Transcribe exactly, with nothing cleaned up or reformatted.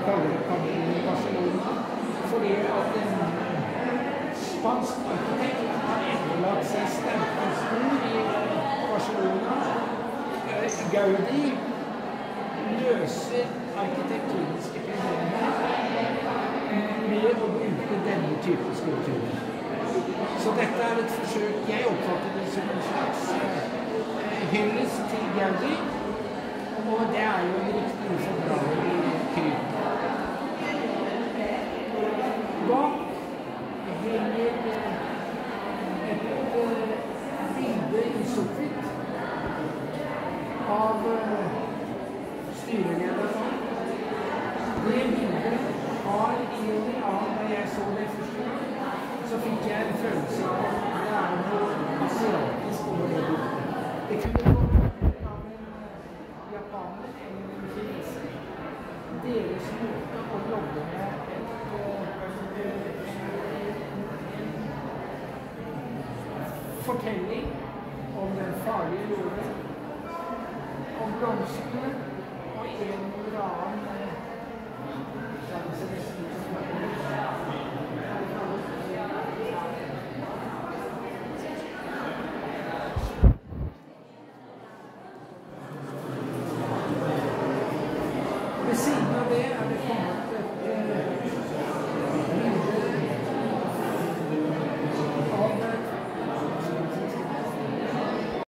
kaller det Pabellón i Barcelona, fordi at en spansk arkitekt har etterlatt seg sterke spor i Barcelona. Gaudi løser arkitektoniske problemer med å bruke denne type skulpturer. Så dette er et forsøk, jeg oppfatter det som en slags hyllest til Gaudi, og det er jo en riktig ufordragelig kryp. Bak henger et bilde i sort-hvitt av styrelederen. Det bildet har i en annen, da jeg så det første gang, så fikk jeg en følelse av at det er noe asiatisk over det bildet. Det kunne vært av en japaner eller en kineser. Deres måte å jobbe med et fortelling om den farlige jorden, om blomstene og en eller annen ved siden av det er det kommet